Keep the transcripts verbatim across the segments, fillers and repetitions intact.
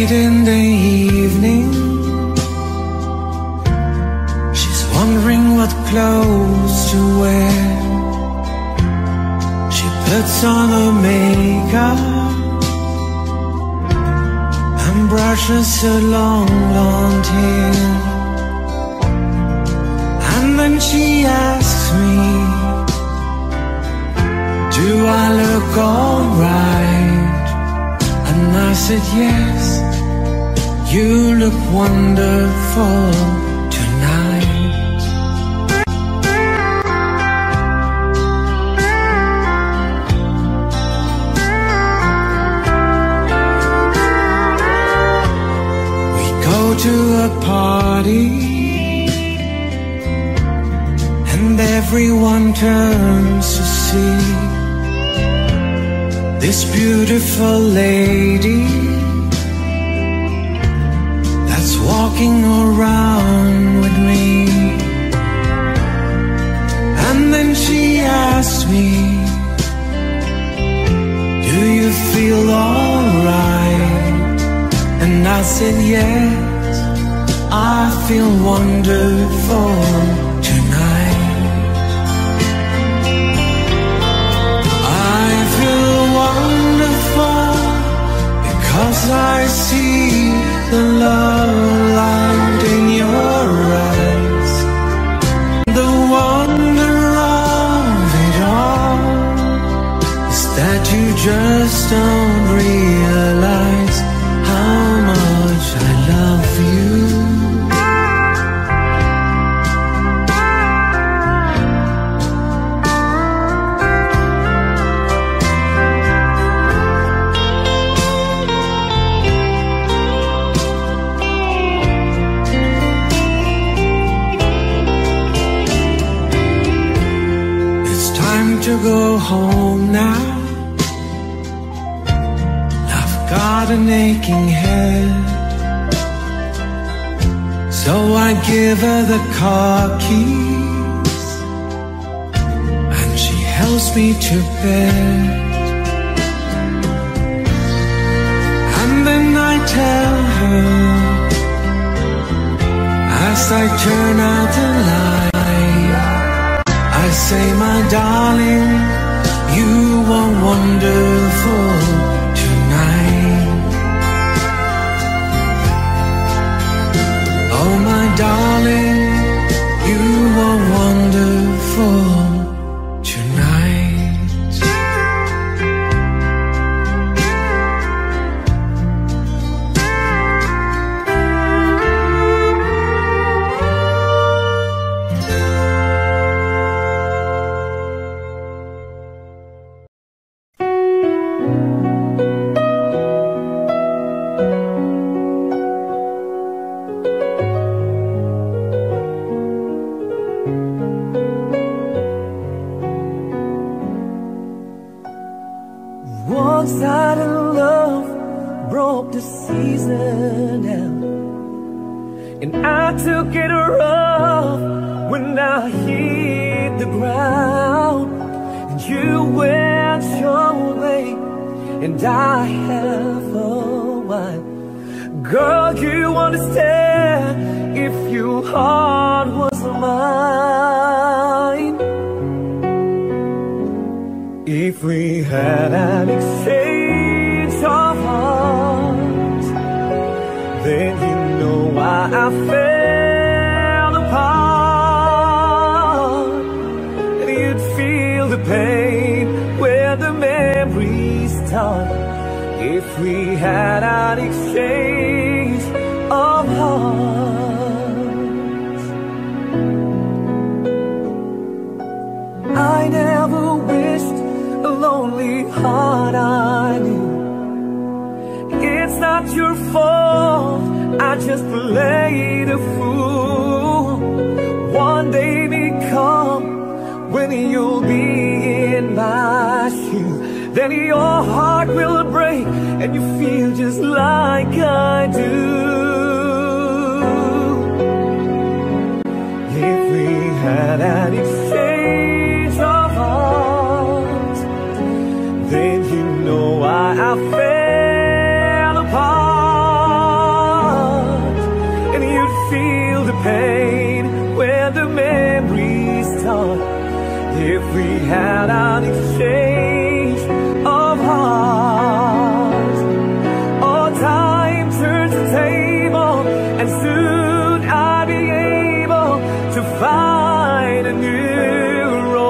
late in the evening, she's wondering what clothes to wear. She puts on her makeup and brushes her long blonde hair. And then she asks me, do I look alright? And I said yes, you look wonderful tonight. We go to a party and everyone turns to see this beautiful lady that's walking around with me. And then she asked me, do you feel alright? And I said yes, I feel wonderful tonight. Cause I see the love light in your eyes. The wonder of it all is that you just don't realize how much I love you. To go home now, I've got an aching head, so I give her the car keys and she helps me to bed. And then I tell her, as I turn out the light, I say, my darling, you are wonderful tonight. Oh, my darling, you are wonderful tonight. One-sided love broke the season down, and I took it rough when I hit the ground. And you went your way, and I have a while. Girl, you understand if your heart was mine. If we had an exchange of hearts, then you know why I fell apart. And you'd feel the pain where the memories start. If we had an exchange of hearts, I never wished a lonely heart I knew. It's not your fault, I just played a fool. One day may come when you'll be in my shoes. Then your heart will break and you feel just like I do. If we had an exchange of hearts, then you know why I fell apart. if we had an exchange of hearts. Oh, time turns the table, and soon I'll be able to find a new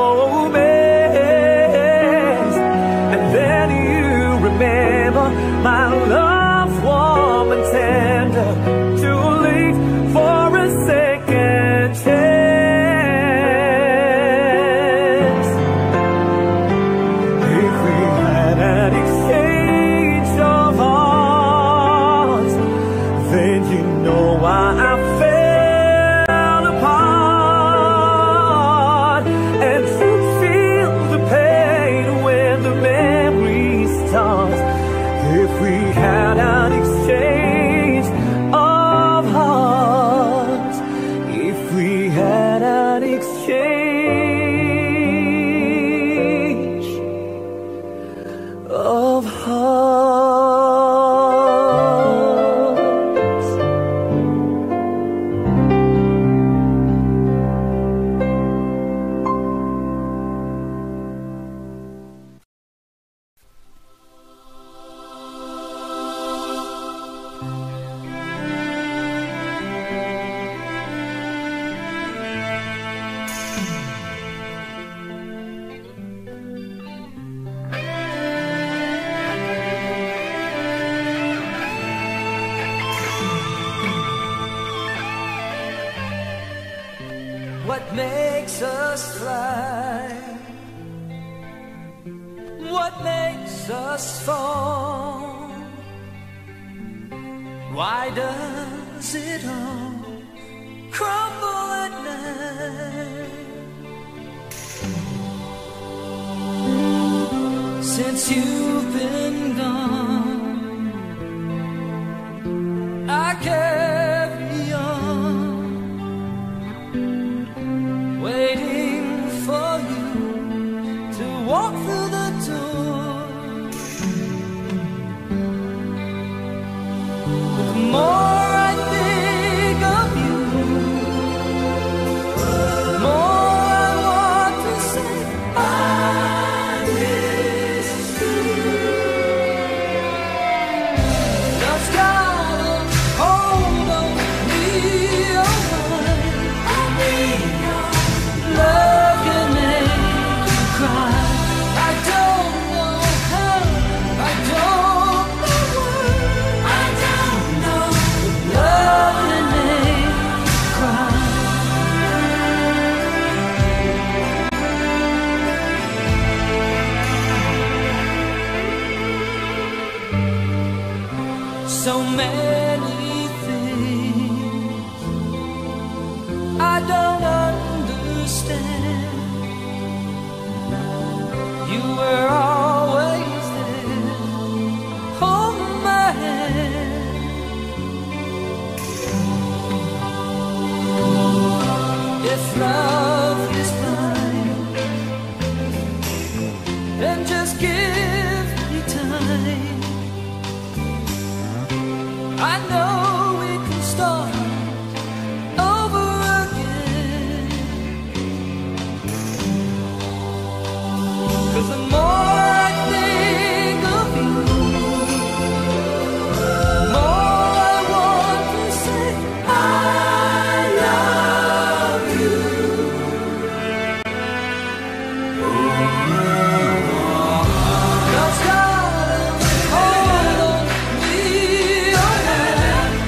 romance. And then you remember my love, warm and tender, too late for a second chance. If we had an exchange of hearts, then you know why I fell apart. And you feel the pain when the memory starts. If we had an exchange of hearts, if we had an exchange of hearts. What makes us fly? What makes us fall? Why does it all crumble at night? Since you've been gone, I carry on, waiting for you to walk through the door. But the more I think of you, the more I want to say I miss you. Love's got a hold on me, oh my. Love can make you cry. I don't know how, I don't know why, I don't know. Love can make you cry. So many things I don't understand. You were always there, holding my hand. If love is blind, then just give me time. I know we can start over again. 'Cause the more I think of you, the more I want to say I love you. Love's got a hold on me, oh yeah.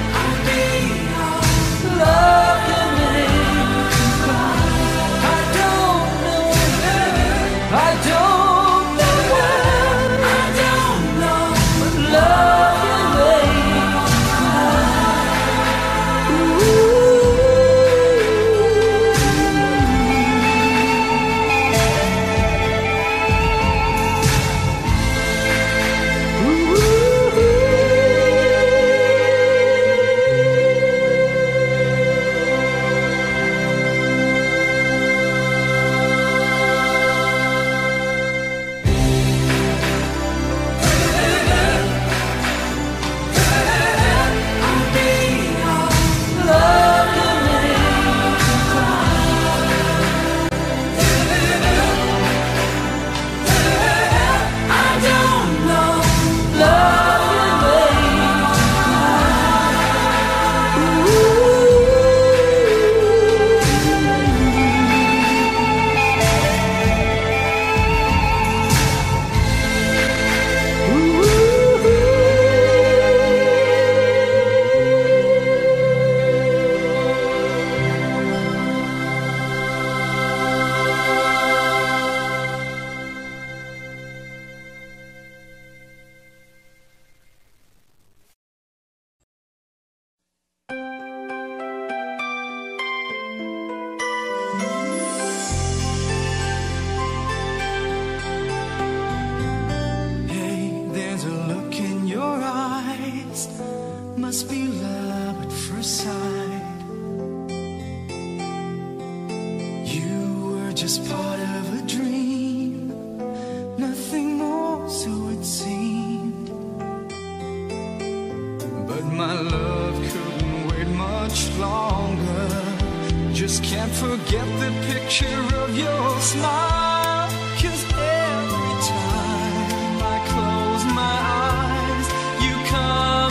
can't forget the picture of your smile, 'cause every time I close my eyes, you come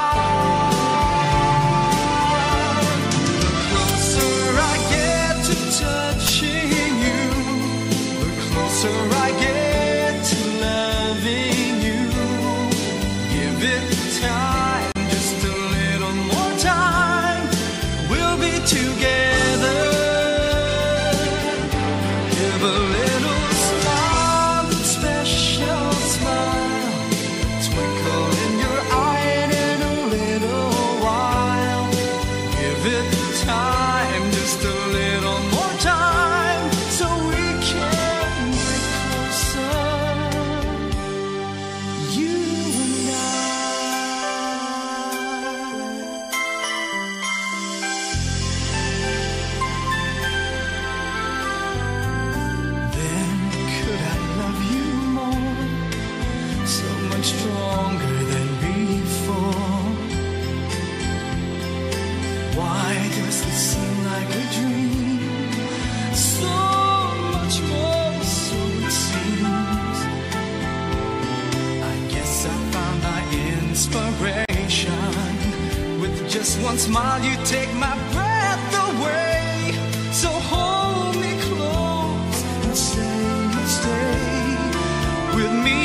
alive. The closer I get to touching you, the closer I get to loving you. Give it time, just a little more time, we'll be together. Give a little smile, a special smile, a twinkle in your eye, and in a little while, give it time, just a little more time, so we can get closer, you and Then could I love you more, so much stronger than before? Why does this seem like a dream? So much more, so it seems. I guess I found my inspiration. With just one smile you take my breath away. So hold me close and say you'll stay with me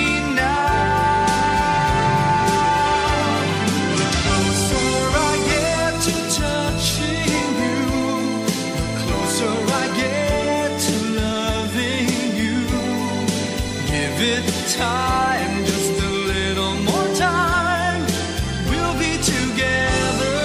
now. The closer I get to touching you, the closer I get to loving you. Give it time, just a little more time, we'll be together.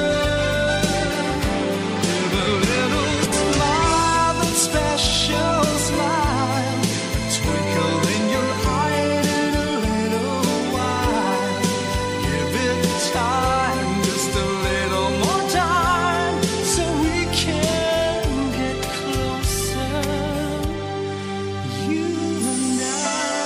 Give a little smile, that special smile, a twinkle in your eye, and in a little while, give it time, just a little more time, so we can get closer, you and I.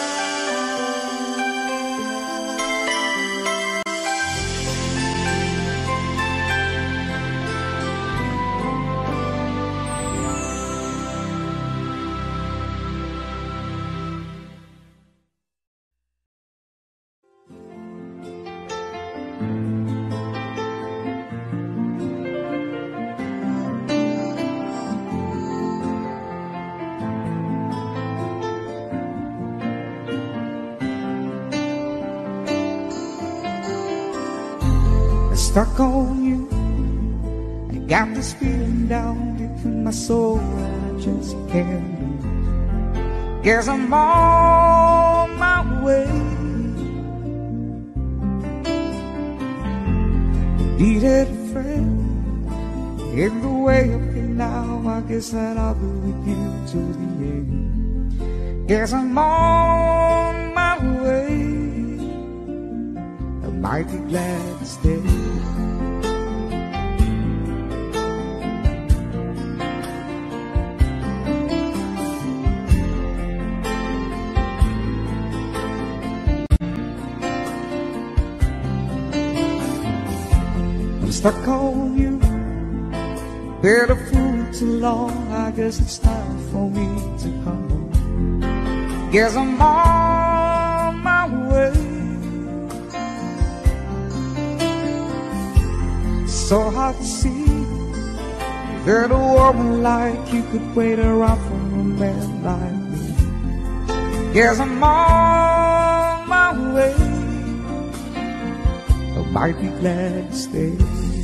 Stuck on you, I got this feeling down deep in my soul that I just can't lose. Guess I'm on my way. Needed a friend in the way up here now. I guess that I'll be with you to the end. Guess I'm on my way. I might be glad to stay. I'm stuck on you, been a fool too long. I guess it's time for me to come home. Guess I'm on my way. So hard to see that a woman like you could wait around for a man like me. Guess I'm on my way. I might be glad to stay.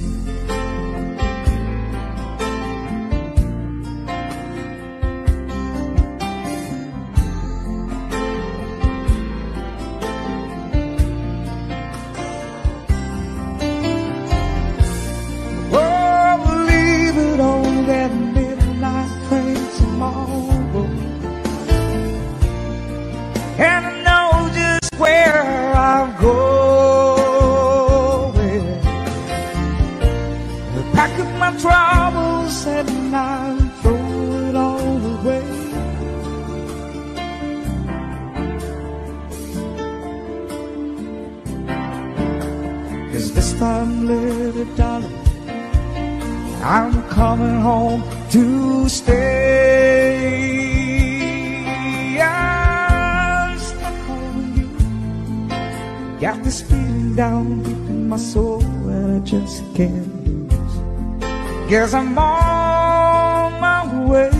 And I know just where I'm going. I pack up my troubles and I throw it all away. Cause this time, little darling, I'm coming home to stay. I'm stuck on you. Got this feeling down deep in my soul and I just can't lose. Guess I'm on my way.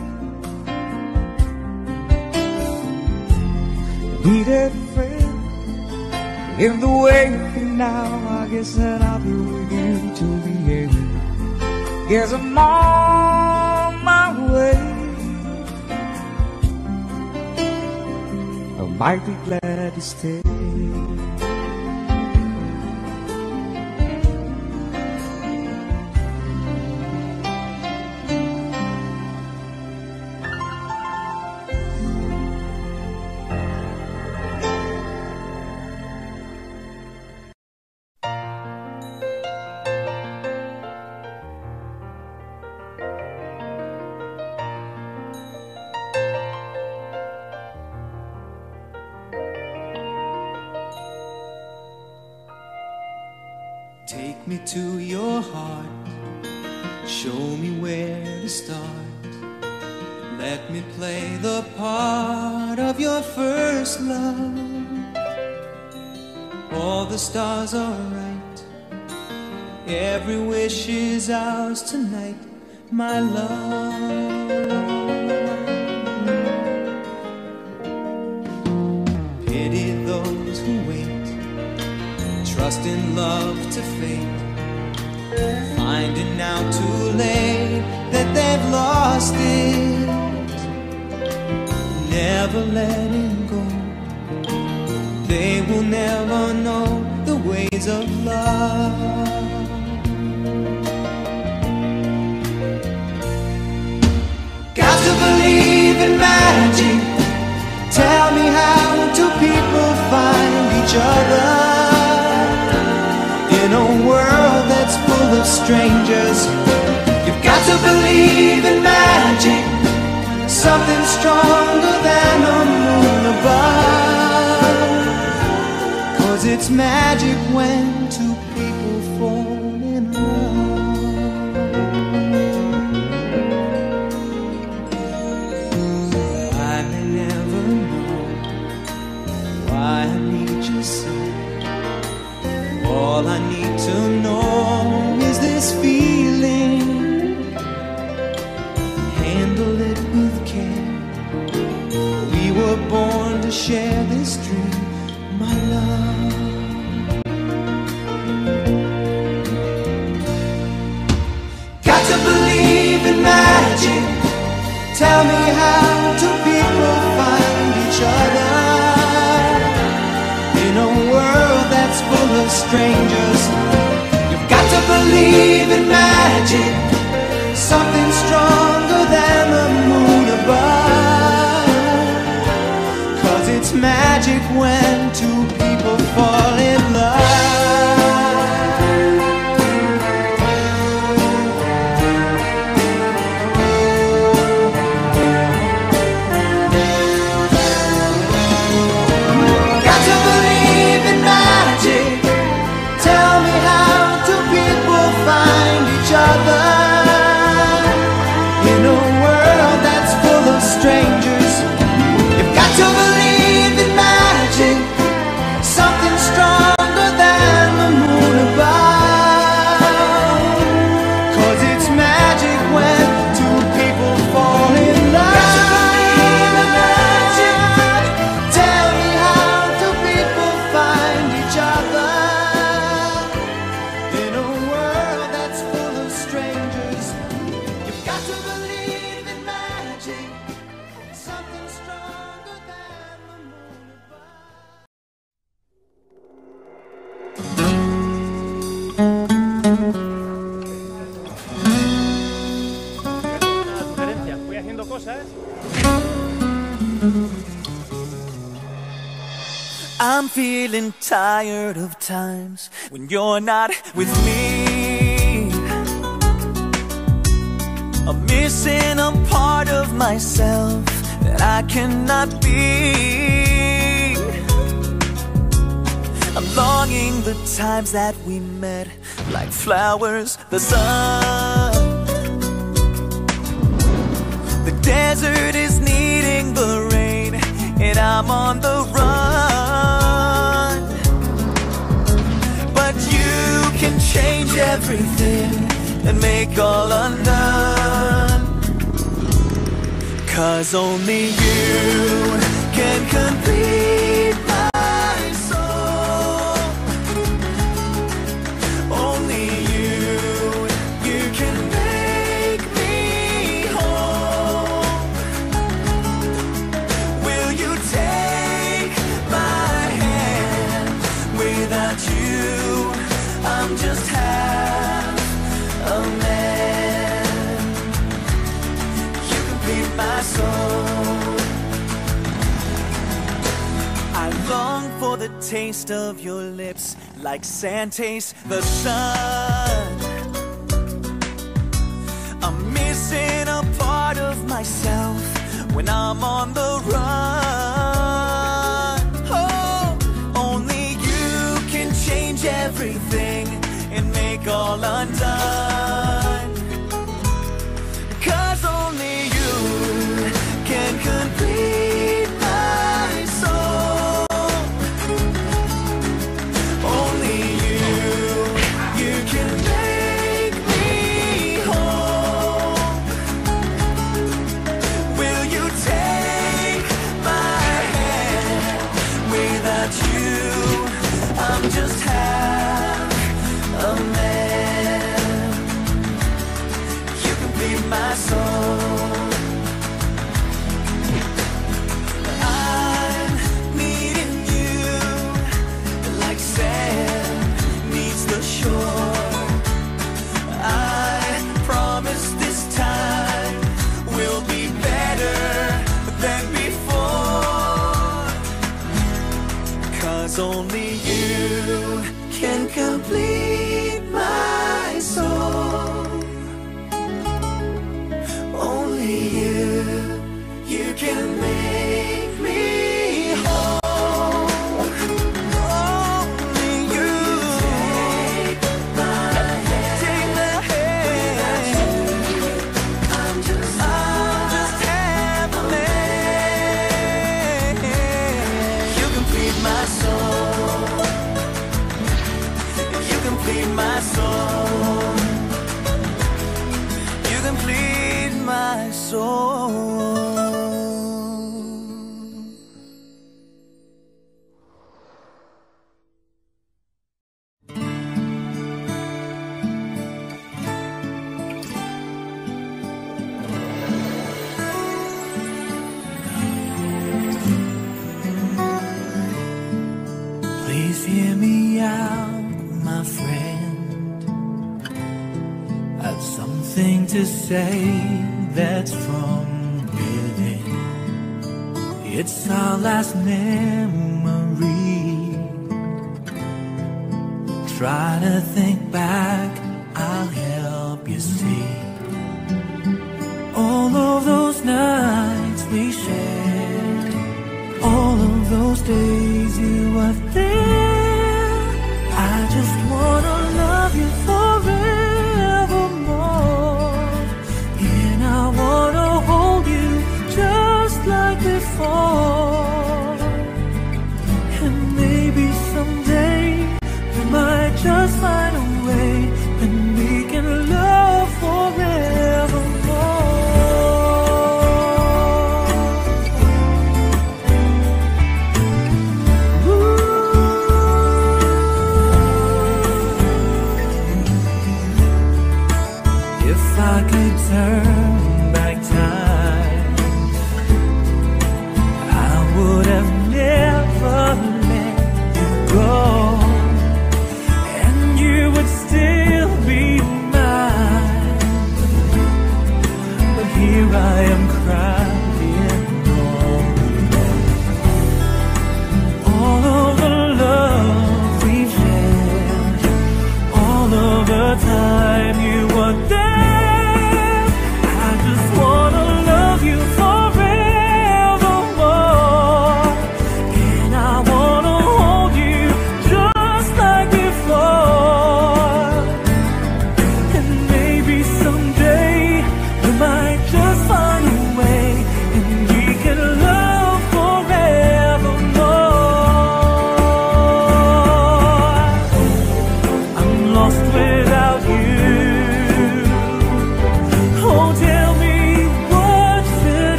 Need a friend in the way you feel now. I guess that I'll be with you till the end. Guess I'm on my way. I might be glad to stay. Take me to your heart, show me where to start. Let me play the part of your first love. All the stars are right, every wish is ours tonight, my love. Pity those who wait, trust in love to fate, finding out too late that they've lost it. Never letting go, they will never know the ways of love. Got to believe in magic. Tell me, how do people find each other in a world that's full of strangers? You've got to believe in magic, something stronger than a moon above. 'Cause it's magic when two people fall in love. I may never know why I need you so. All I need to know is this feeling. Handle it with care. We were born to share this dream, my love. Got to believe in magic. Tell me, how do people find each other in a world that's full of strangers? You've got to believe in magic, something stronger than the moon above. 'Cause it's magic when two people fall in love. Got to believe in magic. Tell me, how do people find each other in a world that's full of strangers? You've got to believe in magic, something stronger than the moon above. 'Cause it's magic when two people fall in love. Tell me, how do people find each other in a world that's full of strangers? You've got to believe in magic, something stronger than the moon above. Una sugerencia, voy haciendo cosas. I'm feeling tired of times when you're not with me. I'm missing a part of myself that I cannot be. I'm longing the times that we met, like flowers, the sun. on the run. But you can change everything and make all undone. 'Cause only you can complete my soul. Only you, you can make me whole. Will you take my hand? Without you, I'm just half a man. You complete my soul. I long for the taste of your lips, like sand tastes the sun. I'm missing a part of myself when I'm on the run. Oh, only you can change everything and make all undone. 'Cause only you can complete my soul. Only you, you can make me whole. Will you take my hand? Without you, I'm just half a man. You complete my soul. I'm needing you like sand needs the shore. I promise this time will be better than before. 'Cause only you can complete my soul. Only you, you can make me whole. Only you take my hand. Take my hand. I'm just, I'm just half a man. You complete my soul. You complete my soul. You complete my soul. Please hear me out, my friend. I've something to say that's from within. It's our last memory. Try to think back, I'll help you see. All of those nights we shared, all of those days you were there. I just wanna love you forevermore, and I wanna hold you just like before. And maybe someday we might just find a way, and we can love forevermore. If I could turn back time, I would have never let you go, and you would still be mine. But here I am crying all alone. All of the love we've shared, all of the time you were there. Just find a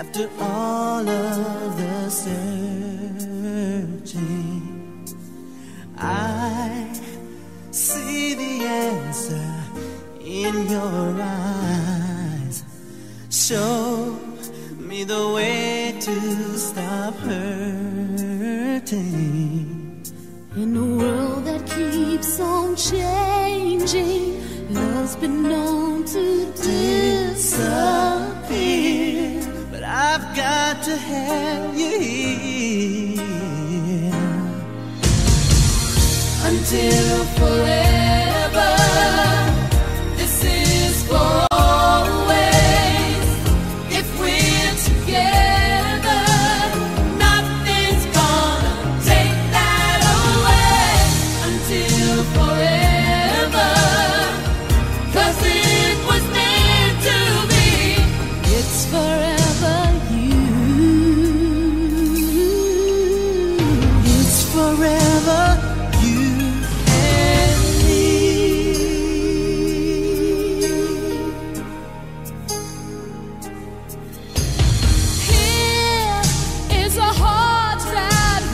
After all of the searching, I see the answer in your eyes. Show me the way to stop hurting. In a world that keeps on changing, love's been known to disappear. But I've got to have you here until forever. This is for always. If we're together, nothing's gonna take that away. Until forever, 'cause it was meant to be. It's forever you. It's forever you and me. Here is a heart that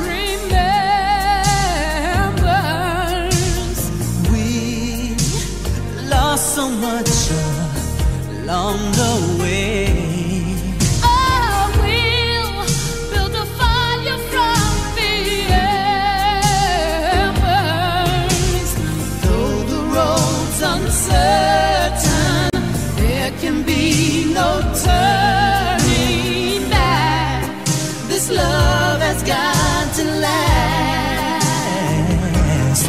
remembers. We lost so much along the way. Oh, we'll build a fire from the embers. Though the road's uncertain, There can be no turning back. this love has got to last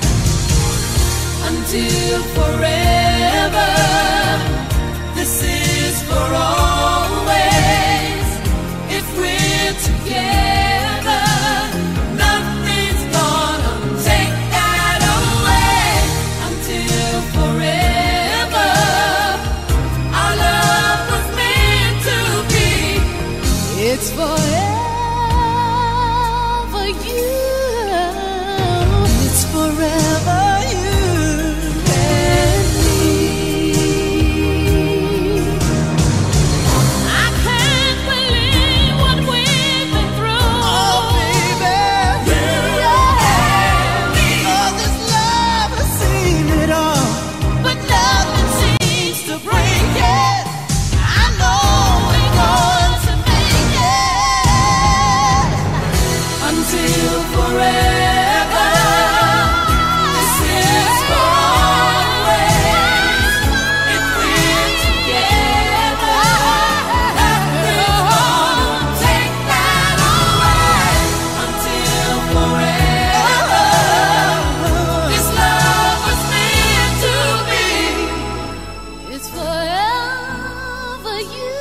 Until forever, this is for always. If we're together, nothing's gonna take that away. Until forever, our love was meant to be. It's forever you. It's forever you and me. I can't believe what we've been through. Oh baby, You and me. oh this love has seen it all, But nothing seems to break it. I know We're going to make it until forever. This is for always. If we're together, nothing's gonna take that away. Until forever, this love was meant to be. It's forever you.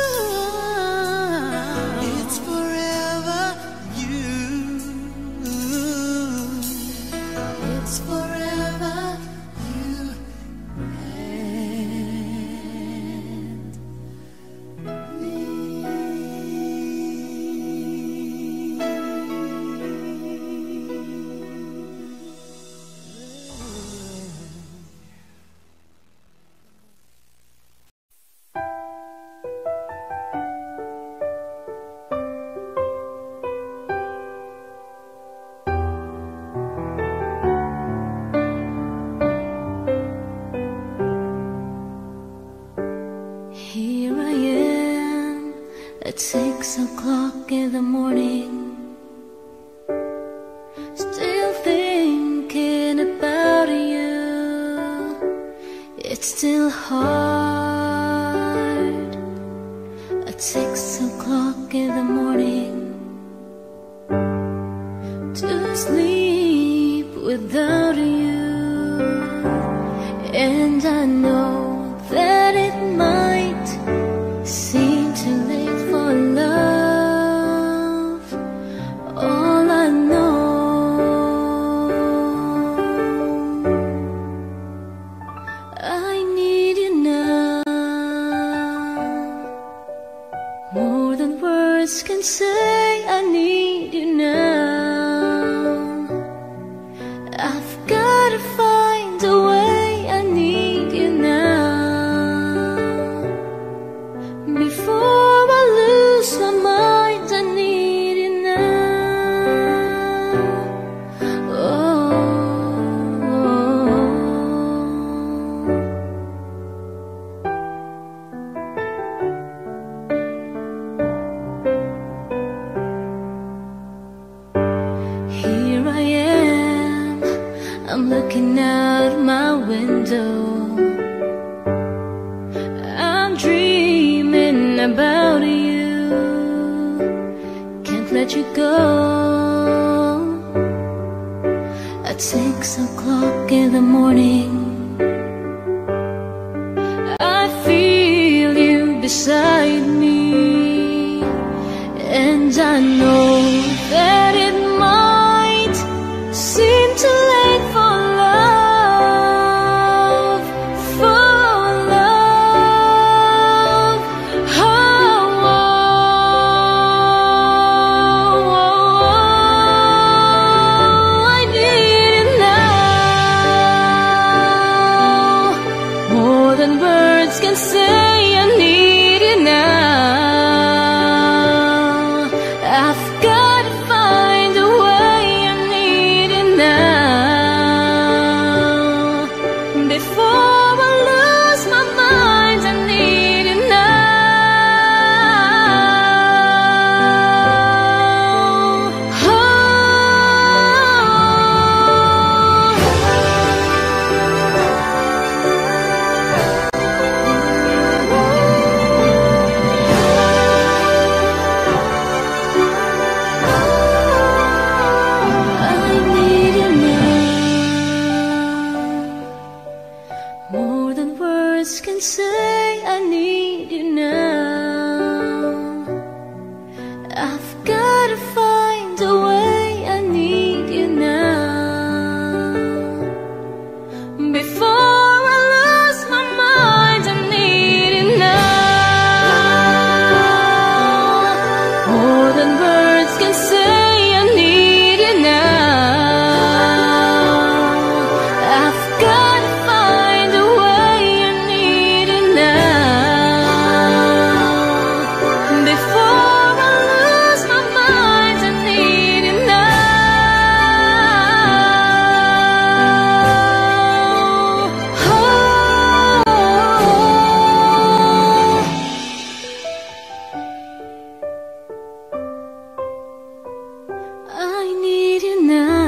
it's forever you. It's forever you and me. Here I am at six o'clock in the morning, still thinking about you. It's still hard at six o'clock in the morning to sleep without you. And I know that it might seem too late for love. All I know, I need you now, more than words can say. I need you now. I've gotta find a way. I need you now before I lose I'm looking out my window, I'm dreaming about you, can't let you go. At six o'clock in the morning, I feel you beside me, and I know that it might seem too late for love, for love. Oh, oh, oh, oh, I need it now, more than words can say. I need it now. I've got to find a way. I need it now. Before I lose my mind, I need it now. Oh. I need it now, more than words can say. I need you now. I've got to find a way. I need you now. Before I lose my mind, I need it now, more than words can say. I need it now. I've got to find a way. I need it now. Before I lose my mind, I need it now. Oh. I need you now.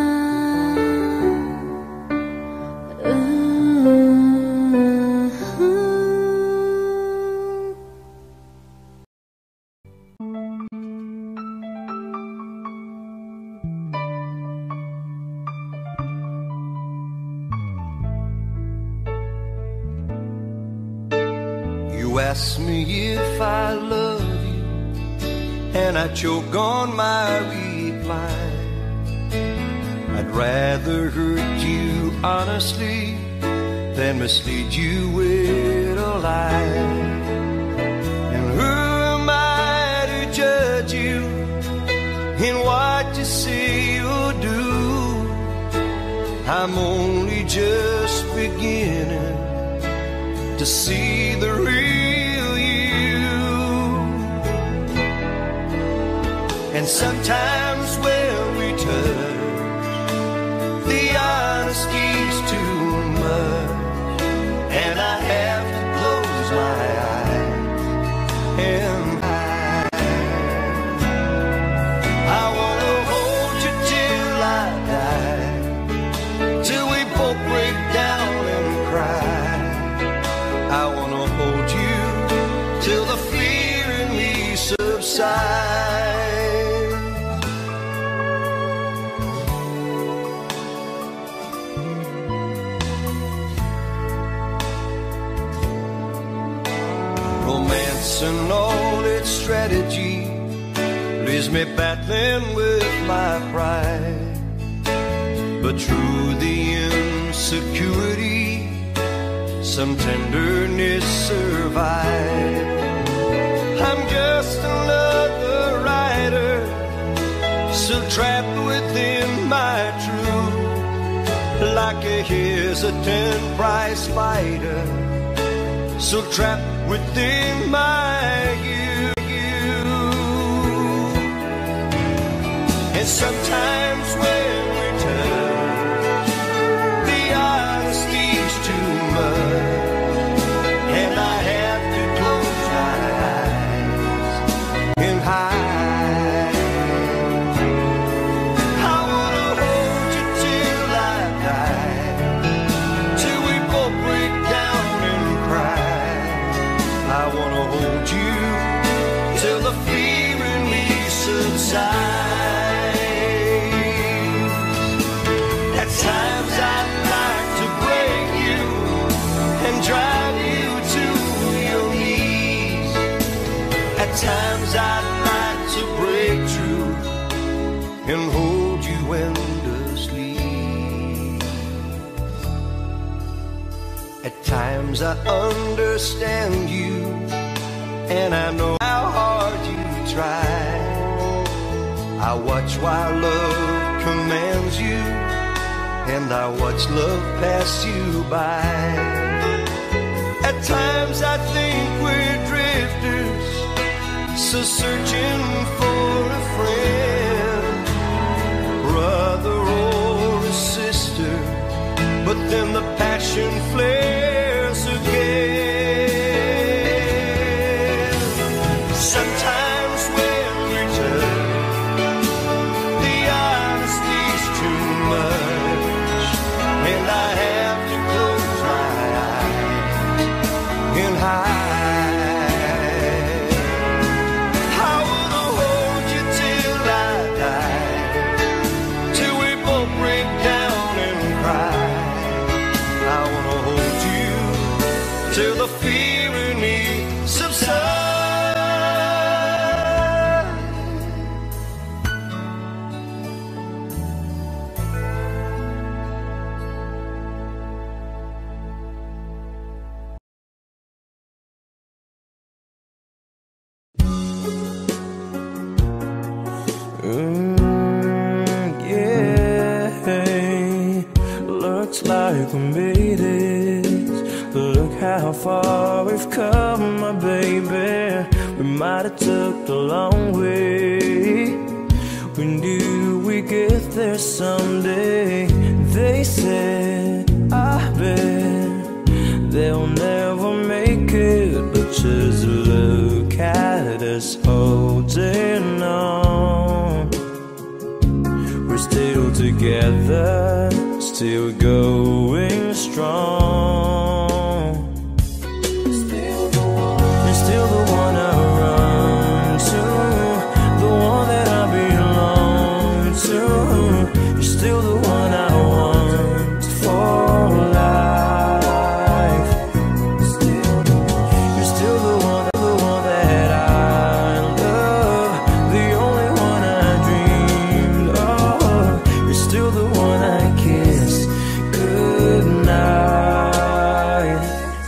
You ask me if I love you, and I choke on my reply. I'd rather hurt you honestly than mislead you with a lie. And who am I to judge you in what you say or do? I'm only just beginning to see the real you. And sometimes when we touch, the honesty's too much, and I have to close my eyes and hide. I wanna hold you till I die, till we both break down and cry. I wanna hold you till the fear in me subsides. Romance and all its strategy leaves me battling with my pride. But through the insecurity, some tenderness survives. I'm just another writer, still trapped within my truth, like a hesitant prize fighter, so trapped within my you, you. And sometimes when we touch, the honesty's too much, and I have to close my eyes and hide. I wanna hold you till I die, and hold you endlessly. At times I understand you, and I know how hard you try. I watch while love commands you, and I watch love pass you by. At times I think we're drifters, so searching for a friend, brother or a sister, but then the passion flares again. Sometimes when we touch, the honesty's too much, and I have to close my eyes and hide. I wanna hold you till I die, till we both break down and cry. I wanna hold you till the fear in me subsides. Mm, yeah, looks like we made it. Look how far we've come, my baby. We might have took the long way. We knew we'd get there someday. They said, I bet they'll never make it, but just look at us holding on. We're still together, still going strong. Still the one, you're still the one I run to, the one that I belong to. You're still the one I want for life. Still the one, you're still the one, the one that I love, the only one I dreamed of. You're still the one I kiss goodnight.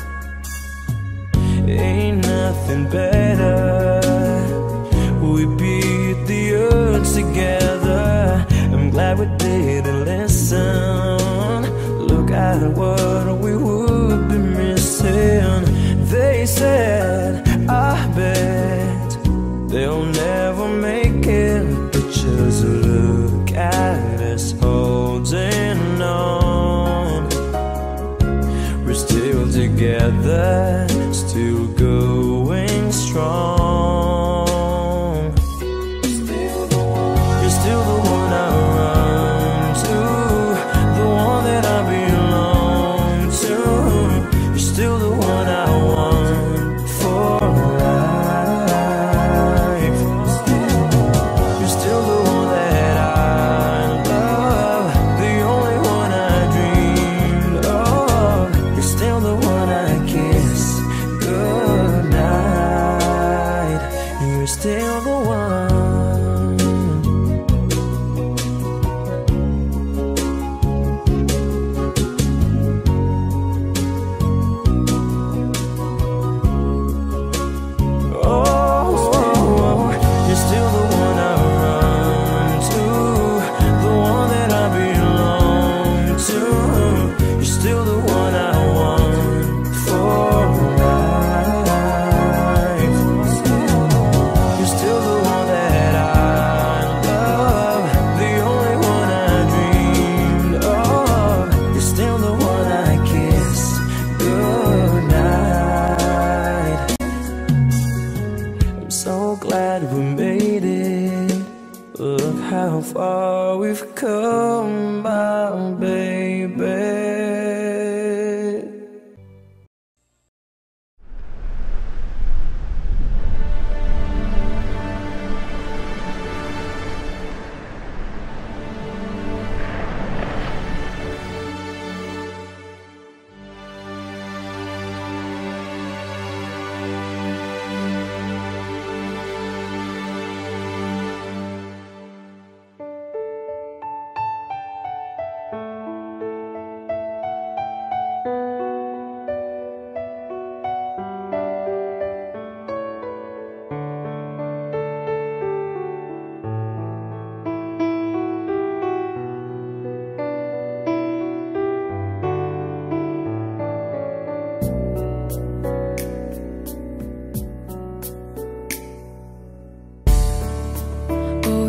Ain't nothing better. We beat the odds together. I'm glad we didn't listen. Look at what we would be missing. They said, I bet they'll never make it, but just look at us holding on. We're still together, still going strong. Still the one, you're still the one I run to, the one that I belong to. You're still the one I want for life. You're still the one that I love, the only one I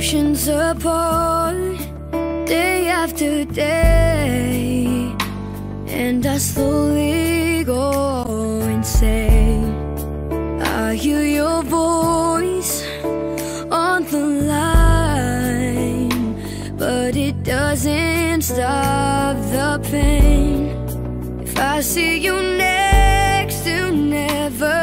oceans apart, day after day, and I slowly go insane. I hear your voice on the line, but it doesn't stop the pain. If I see you next to never,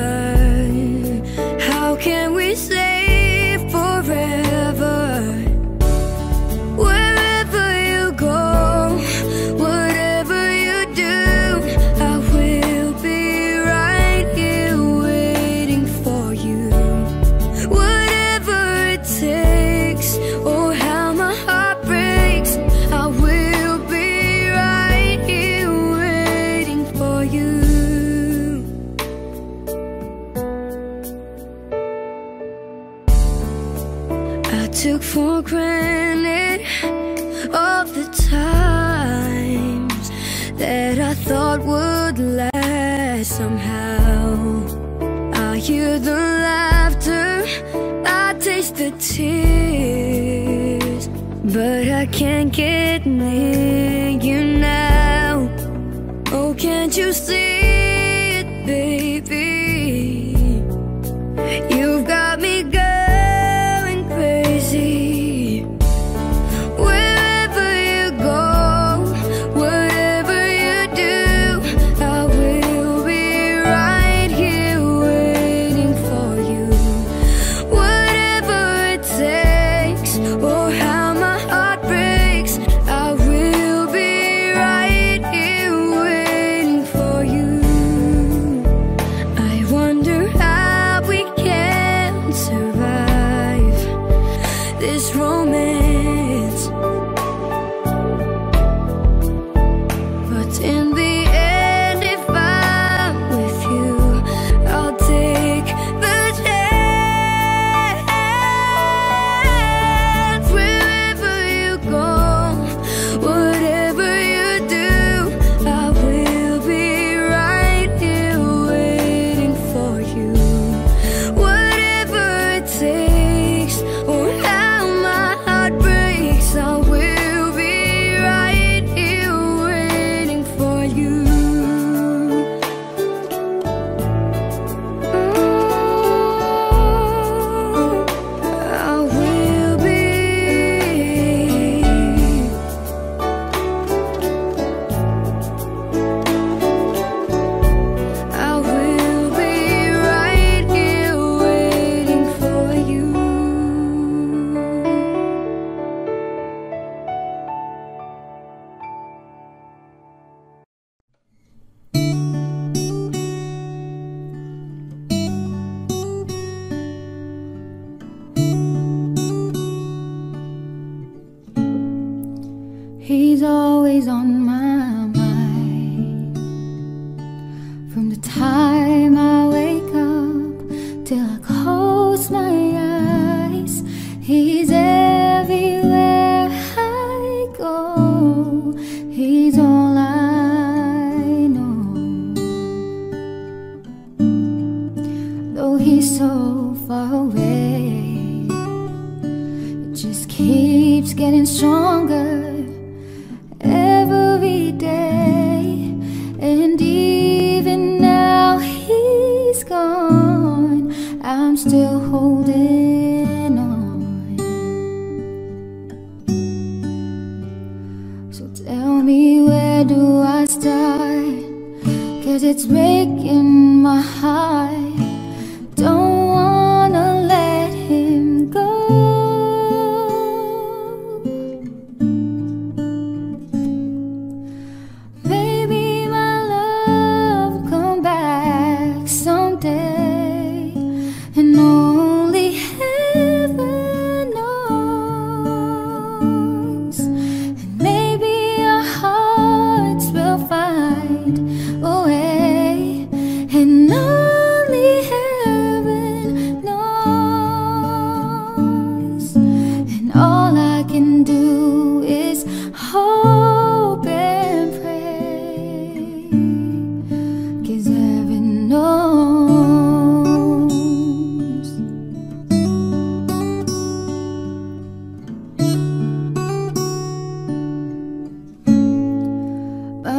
how can we say forever? Wherever you go, whatever you do, I will be right here waiting for you. Whatever it takes, or how my heart breaks, I will be right here waiting for you. I took for granted all the times that I thought would last somehow. I hear the laughter, I taste the tears, but I can't get near you now. Oh, can't you see it, baby? You've got me going crazy. Wherever you go, whatever you do, I will be right here waiting for you. Whatever it takes, or how my heart breaks, I will be right here waiting for you. I wonder how we can survive this romance, but in the end, if I'm with you, I'll take the chance. Wherever you go, whatever you do, I will be right here waiting for you. Whatever it takes, or how my heart breaks, I will be right here waiting for you. I will be, I will be right here waiting for you. He's always on my mind, from the time I wake up till I close my eyes. He's everywhere I go. He's all I know. Though he's so far away, it just keeps getting stronger every day. And even now he's gone, I'm still holding on. So tell me, where do I start? 'Cause it's breaking my heart. Don't wanna let him go. Maybe my love will come back someday, and only heaven knows. And maybe our hearts will find a way, and all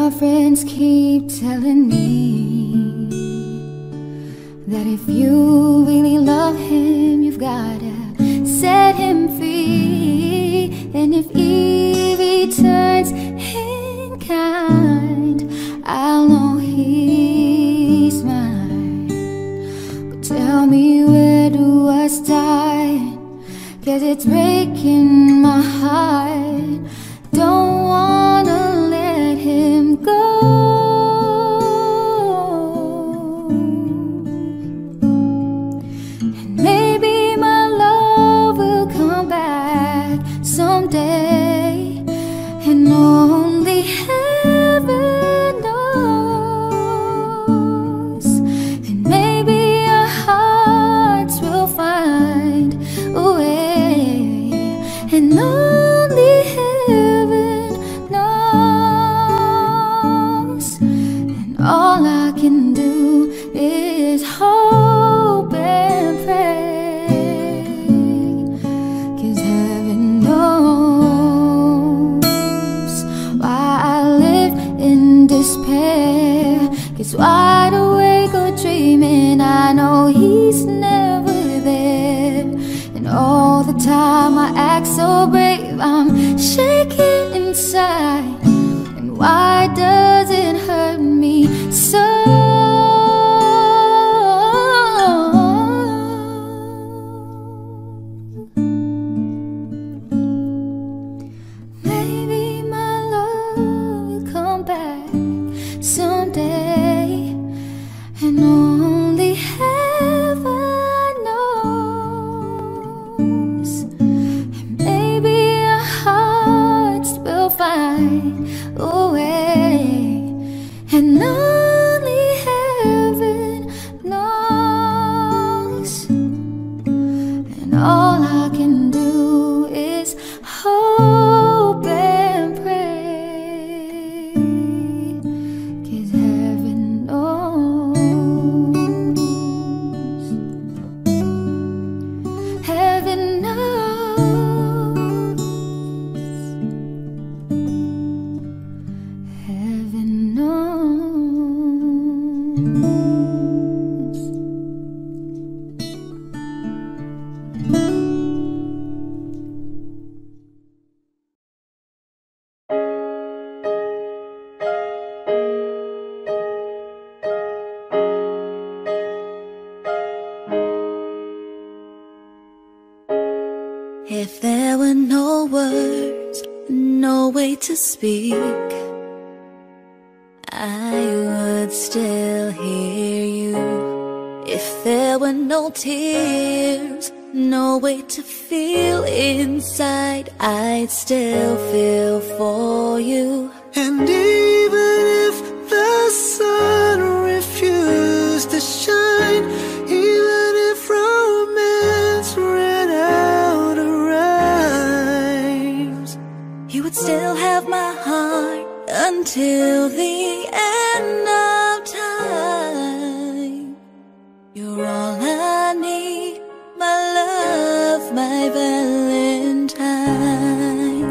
my friends keep telling me that if you really love him, you've gotta set him free. And if Eve returns in kind, I'll know he's mine. But tell me, where do I start? 'Cause it's breaking my heart. Don't wanna let him go. And maybe my love will come back someday, and only heaven knows. And maybe our hearts will find a way, and only heaven knows. And all I can do is hope and pray, 'cause heaven knows why I live in despair. 'Cause wide awake or dreaming, I know he's never there. And all the time I act so brave, I'm shaking inside. And why does it hurt me so? Maybe my love will come back someday, and only heaven knows. And maybe our hearts will find a way, and only heaven knows. And all I can do is hope and pray, 'cause heaven knows. Heaven knows. Heaven knows. If there were no words, no way to speak, I would still hear you. If there were no tears, no way to feel inside, I'd still feel for you. And even if the sun refused to shine, even if romance ran out of rhymes, you would still have my heart until the end of time. You're all I need, my love, my Valentine.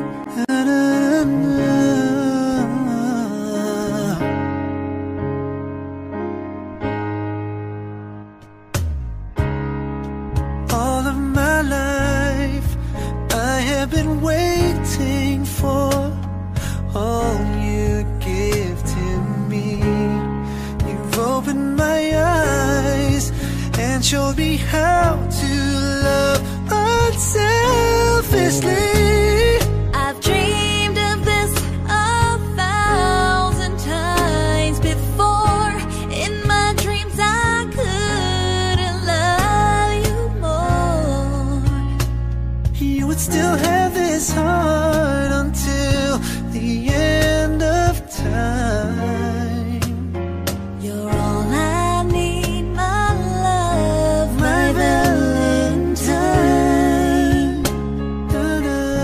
All of my life I have been waiting for all you give to me. You've opened my eyes and showed me how to love unselfishly. I've dreamed of this a thousand times before. In my dreams I couldn't love you more. You would still have this heart until the end of time. You're all I need, my love, my Valentine. Da-da.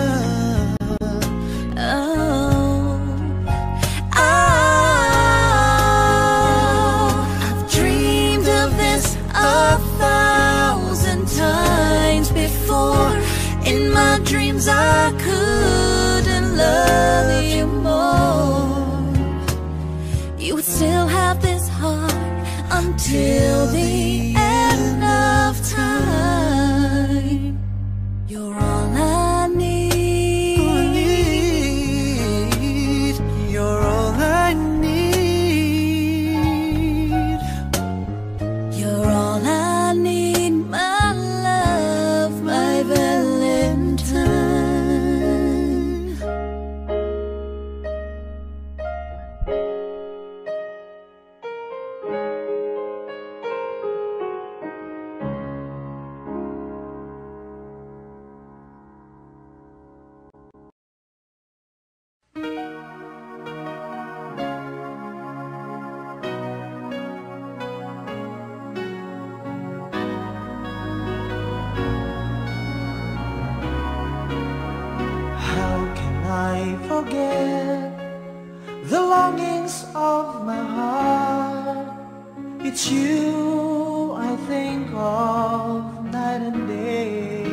till the end of time. You're all I need. You're all I need. You're all I need, my love, my Valentine. How can I forget the longings of my heart? It's you I think of night and day.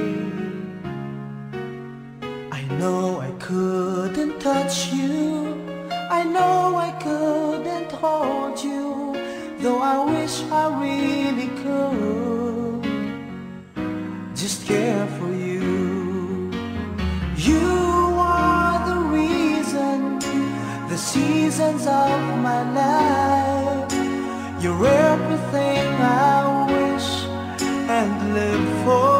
I know I couldn't touch you, I know I couldn't hold you, though I wish I really could just care for you. You are the reason, the seasons of my life. You're everything I wish and live for.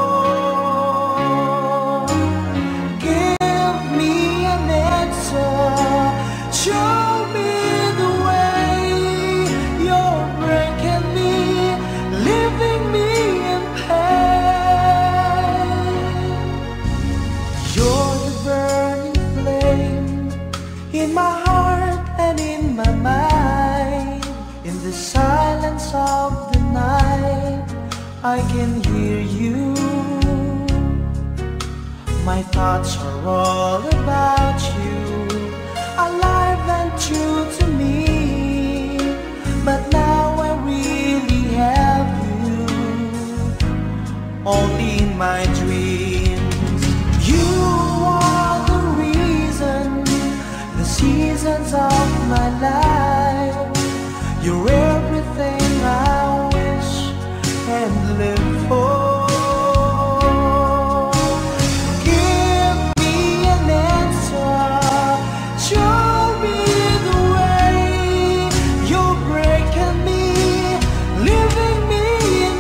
Give me an answer, show me the way. You're breaking me, leaving me in pain. You're the burning flame in my heart and in my mind. In the silence of the night, I can hear you. My thoughts are all about you, alive and true to me. But now I really have you, only in my dreams. You are the reason, the seasons of my life. You're everything I wish and live for. Give me an answer, show me the way. You're breaking me, leaving me in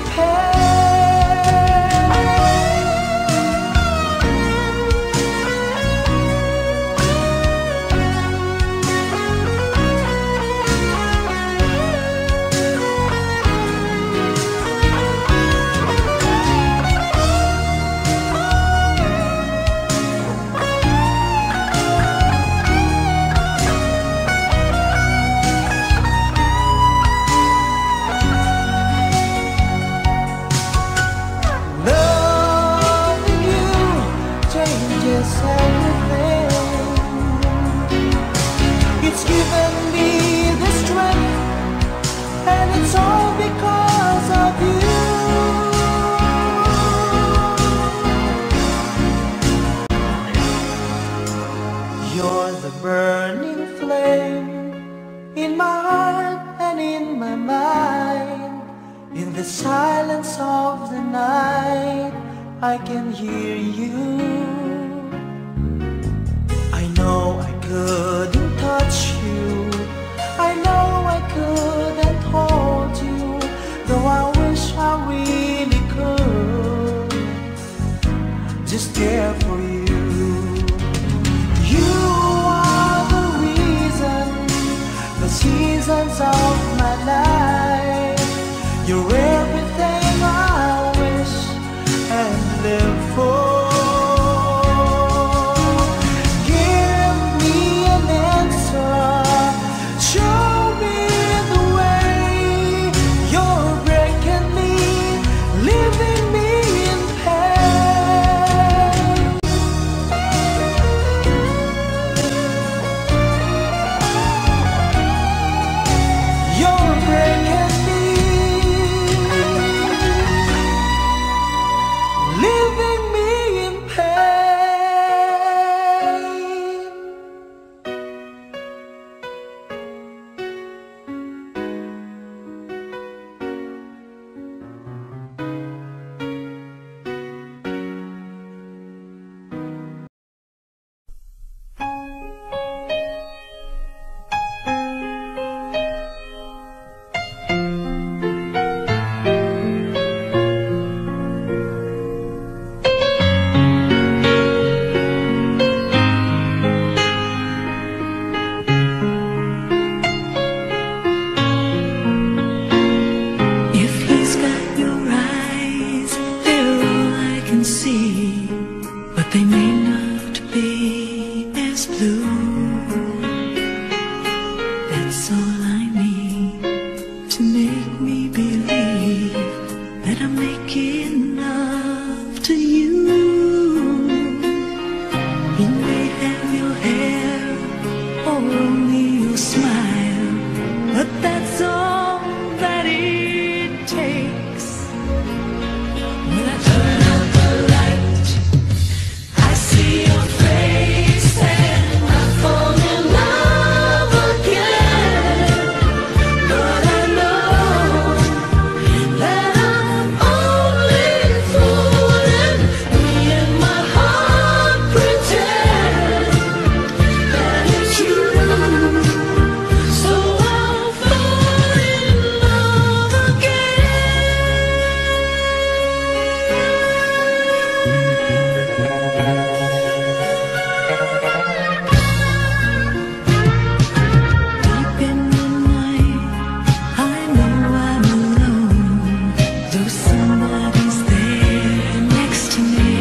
loving you changes everything. It's given me the strength, and it's all because of you. You're the burning flame in my heart and in my mind. In the silence of the night, I can hear you. I know I couldn't touch you, I know I couldn't hold you, though I wish I really could just care for you. You are the reason, the seasons of my life. You're everything I wish and live for. Give me an answer, show me the way. You're breaking me, leaving me in pain. You're breaking me. That's all I need to make me believe that I'm making love to you. You may have your hair or only your smile, but that's all that it takes. When I turn out the light, I see your face and I fall in love again. But I know that I'm only fooling. Me and my heart pretend that it's you. So I'll fall in love again. Deep in the night, I know I'm alone, though somebody's there next to me.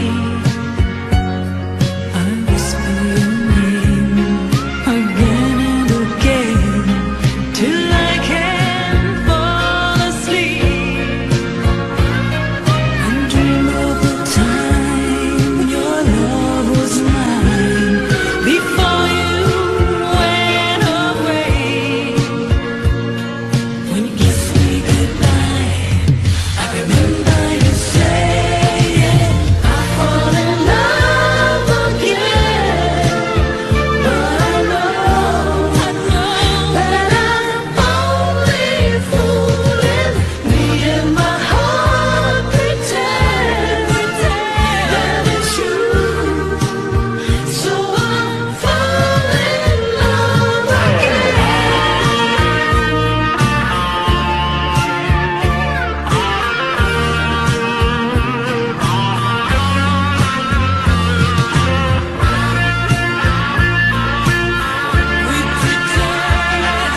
I whisper your name again and again till I can fall asleep and dream of the time when your love was mine before you went away. When you kissed me goodbye, I remember you saying I'll fall in love again. But I know, I know that I'm only fooling. Me and my heart pretend, pretend that it's you. So I'll fall in love again. We pretend,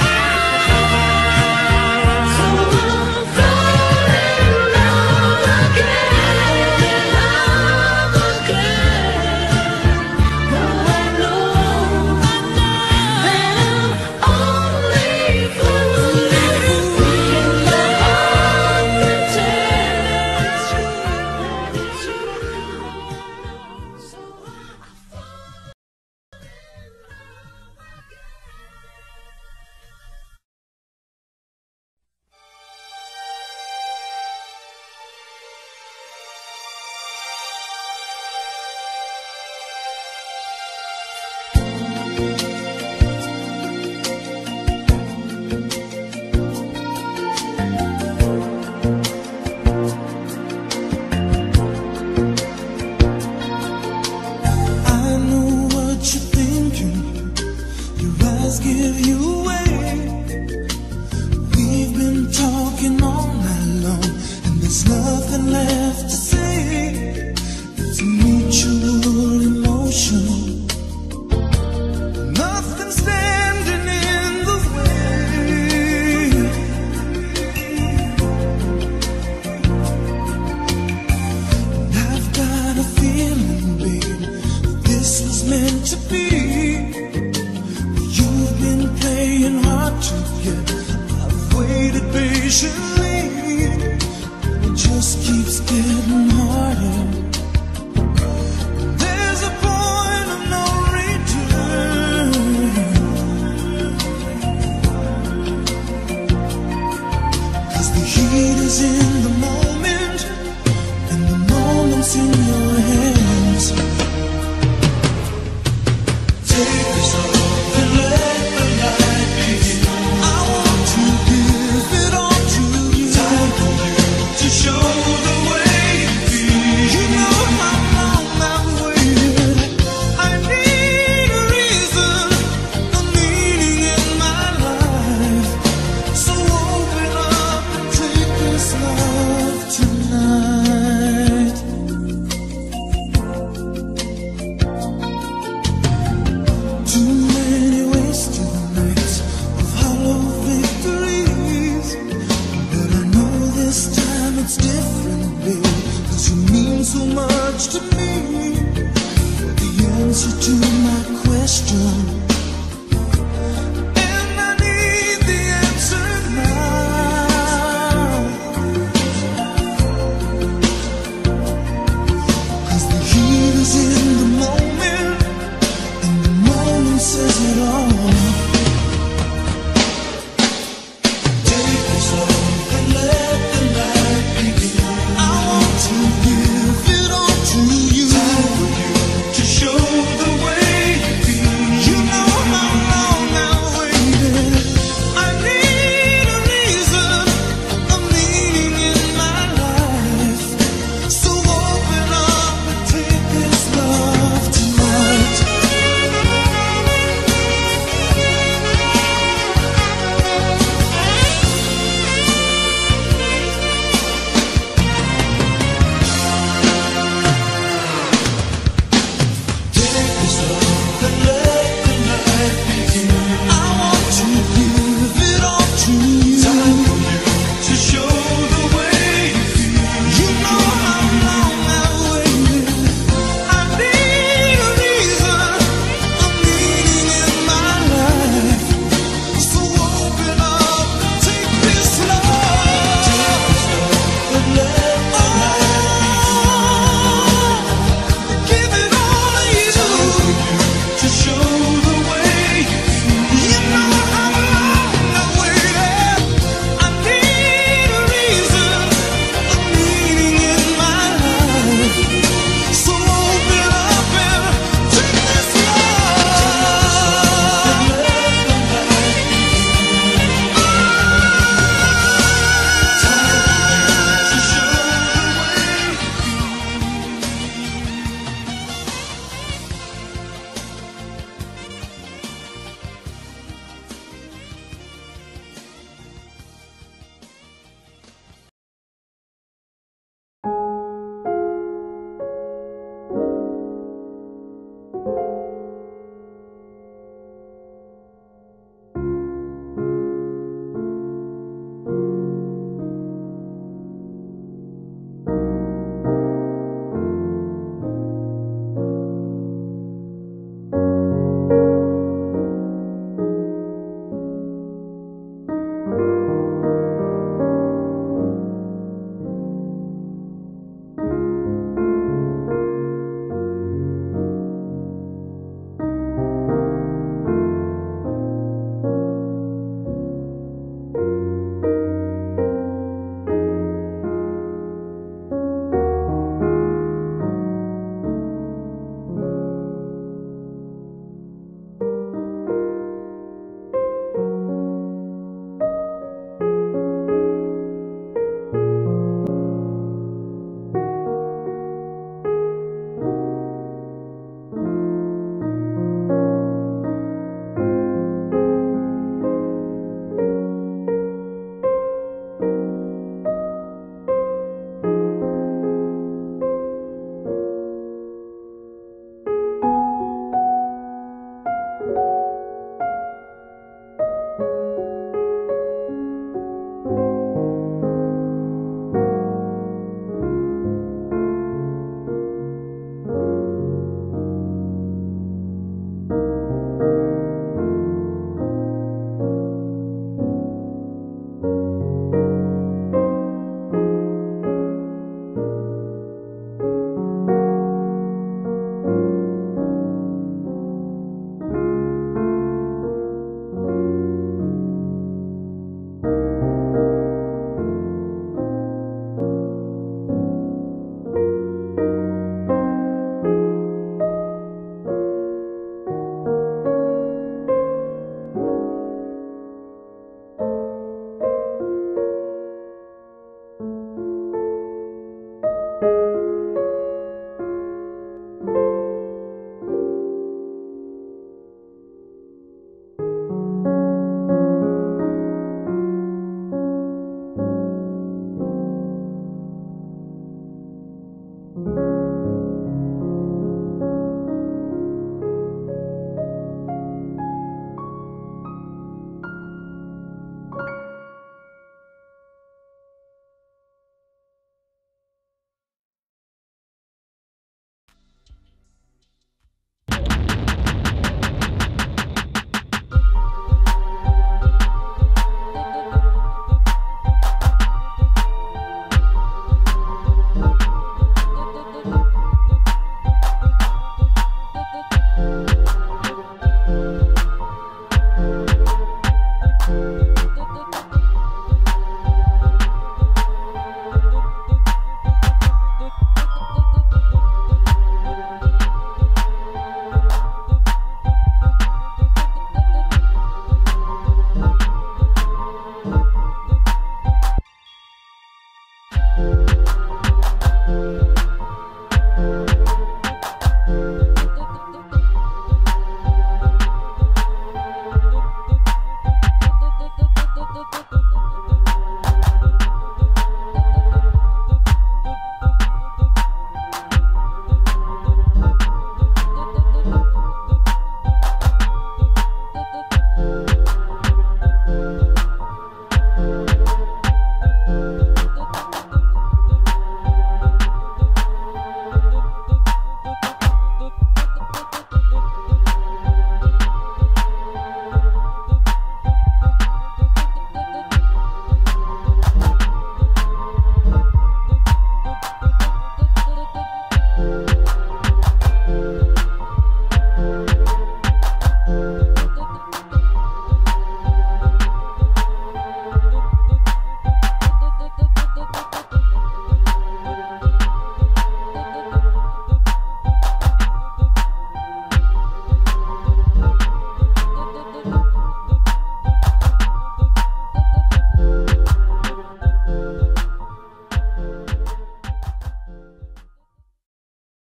so I'll fall in love again, love again. Though I know that I'm only fooling. Me and my heart pretend that it's you. So I'll fall. I know what you're thinking. Your eyes give you away. We've been talking all night long, and there's nothing left to say. It's a mutual emotion. Nothing standing in the way. And I've got a feeling, babe, this was meant to be. You've been playing hard to get. I've waited patiently. It just keeps getting harder. There's a point of no return. Cause the heat is in